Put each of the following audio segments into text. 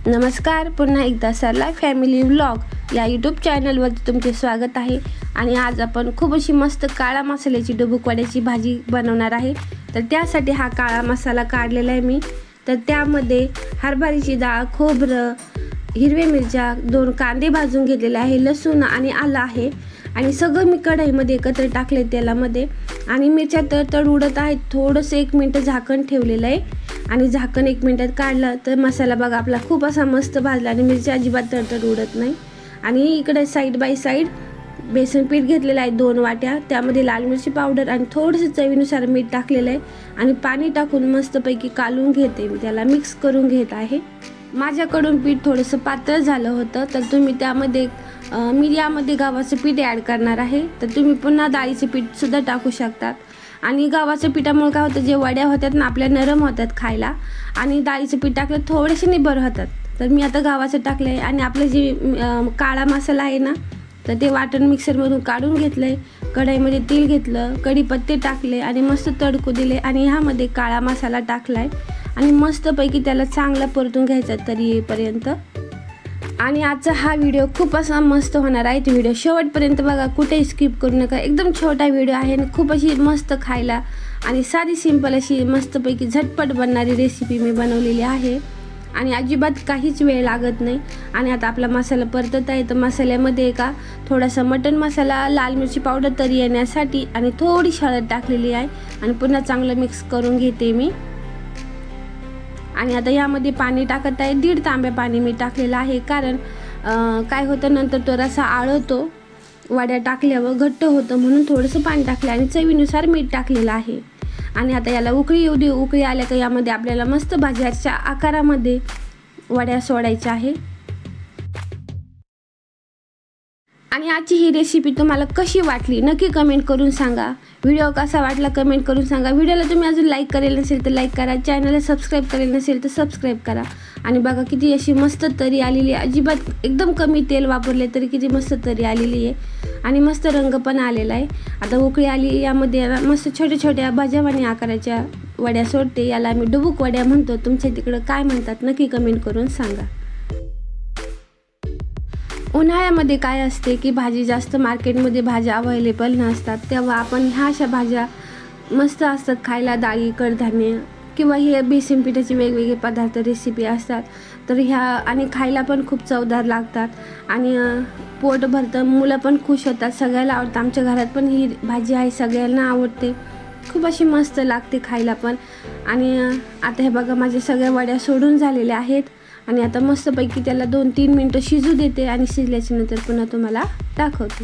नमस्कार, पुन्हा एकदा सरला फॅमिली व्लॉग या यूट्यूब चॅनलवरती तुमचे स्वागत आहे। आणि आज आपण खूप अशी मस्त काळा मसाल्याची डुबुक वड्याची भाजी बनवणार आहे। तर त्यासाठी हा काळा मसाला काढलेला आहे मी। तर त्यामध्ये हरभऱ्याची डाळ, खोबरं, हिरव्या मिरच्या, 2 कांदे भाजून घेतलेले आहे, लसूण आणि आलं आहे आणि सगळं मी कढईमध्ये एकत्र टाकले तेलामध्ये आणि मिरच्या तडतड उडत आहेत। थोडंसं 1 मिनिट झाकण ठेवलेलं आहे आणि झाकण 1 मिनिटात काढलं तर मसाला बघा आपला खूप असा मस्त भाजला आणि मिरची अजिबात तडतड उडत नाही। आणि इकडे साईड बाय साईड बेसन पीठ घेतलेलं आहे 2 वाट्या, त्यामध्ये लाल मिरची पावडर आणि थोडंसं चवीनुसार मीठ टाकलेलं आहे आणि पाणी टाकून मस्तपैकी कालून घेते, मी त्याला मिक्स करून घेत आहे। माझ्याकडून पीठ थोडंसं पातळ झालं होतं तर तुम्ही त्यामध्ये मी यामध्ये गव्हाचं पीठ ॲड करणार आहे, तर तुम्ही पुन्हा डाळीचं पीठ सुद्धा टाकू शकतात। आणि गव्हाच्या पिठामुळे काय होतं, जे वड्या होतात ना आपल्या नरम होतात खायला, आणि डाळीचं पीठ टाकलं थोडेसे निबर होतात। तर मी आता गव्हाचं टाकलं आहे आणि आपलं जे काळा मसाला आहे ना तर ते वाटण मिक्सरमधून काढून घेतलं आहे। कढईमध्ये तेल घेतलं, कढीपत्ते टाकले आणि मस्त तडकू दिले आणि ह्यामध्ये काळा मसाला टाकला आहे आणि मस्तपैकी त्याला चांगला परतून घ्यायचा तरी येईपर्यंत। आणि आजचा हा व्हिडिओ खूप असा मस्त होणार आहे, तो व्हिडिओ शेवटपर्यंत बघा, कुठेही स्किप करू नका। एकदम छोटा व्हिडिओ आहे आणि खूप अशी मस्त खायला आणि साधी सिंपल अशी मस्तपैकी झटपट बनणारी रेसिपी मी बनवलेली आहे आणि अजिबात काहीच वेळ लागत नाही। आणि आता आपला मसाला परतत आहे, तर मसाल्यामध्ये का थोडासा मटण मसाला, लाल मिरची पावडर तरी येण्यासाठी आणि थोडीशी हळद टाकलेली आहे आणि पुन्हा चांगलं मिक्स करून घेते मी। आणि आता यामध्ये पाणी टाकत आहे, 1.5 तांब्या पाणी मी टाकलेलं आहे, कारण काय होतं नंतर तो रसा आळतो, वड्या टाकल्यावर घट्ट होतं, म्हणून थोडंसं पाणी टाकलं आणि चवीनुसार मीठ टाकलेलं आहे। आणि आता याला उकळी येऊ दे। उकळी आल्या का यामध्ये आपल्याला मस्त भाज्याच्या आकारामध्ये वड्या सोडायच्या आहे। आणि आजची ही रेसिपी तुम्हाला कशी वाटली नक्की कमेंट करून सांगा। व्हिडिओ कसा वाटला कमेंट करून सांगा। व्हिडिओला तुम्ही अजून लाईक करेल नसेल तर लाईक करा, चॅनलला सबस्क्राईब करेल नसेल तर सबस्क्राईब करा। आणि बघा किती अशी मस्त तरी आलेली आहे, अजिबात एकदम कमी तेल वापरले तरी किती मस्त तरी आलेली आहे आणि मस्त रंग पण आलेला आहे। आता उकळी आली, यामध्ये मस्त छोट्या छोट्या भाज्यावानी आकाराच्या वड्या सोडते, याला आम्ही डुबुक वड्या म्हणतो। तुमच्या तिकडं काय म्हणतात नक्की कमेंट करून सांगा। उन्हाळ्यामध्ये काय असते की भाजी जास्त मार्केटमध्ये भाज्या अवेलेबल नसतात, तेव्हा आपण ह्या अशा भाज्या मस्त असतात खायला, डाळी, कडधान्य किंवा हे बेसन पिठाचे वेगवेगळे पदार्थ रेसिपी असतात, तर ह्या आणि खायला पण खूप चवदार लागतात आणि पोट भरतं, मुलं पण खुश होतात, सगळ्याला आवडतं। आमच्या घरात पण ही भाजी आहे, सगळ्यांना आवडते, खूप अशी मस्त लागते खायला पण। आणि आता हे बघा माझ्या सगळ्या वड्या सोडून झालेल्या आहेत आणि आता मस्तपैकी त्याला 2-3 मिनटं शिजू देते आणि शिजल्याच्या नंतर पुन्हा तुम्हाला दाखवते।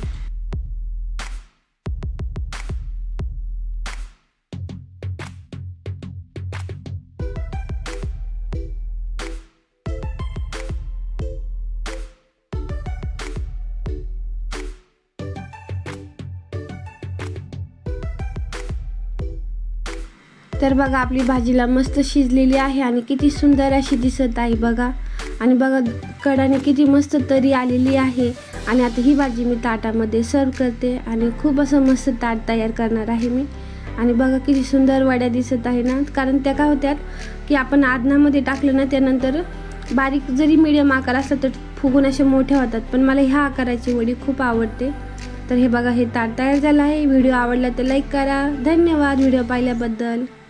तर बघा आपली भाजीला मस्त शिजलेली आहे आणि किती सुंदर अशी दिसत आहे बघा। आणि बघा कडाने किती मस्त तरी आलेली आहे। आणि आता ही भाजी मी ताटामध्ये सर्व करते आणि खूप असं मस्त ताट तयार करणार आहे मी। आणि बघा किती सुंदर वड्या दिसत आहे ना, कारण त्या काय होत्यात की आपण आदनामध्ये टाकलं ना त्यानंतर बारीक जरी मीडियम आकार असला तर फुगून असे मोठे होतात, पण मला ह्या आकाराची वडी खूप आवडते। तर हे बघा हे ताट तयार झालं आहे। व्हिडिओ आवडला तर लाईक करा। धन्यवाद व्हिडिओ पाहिल्याबद्दल।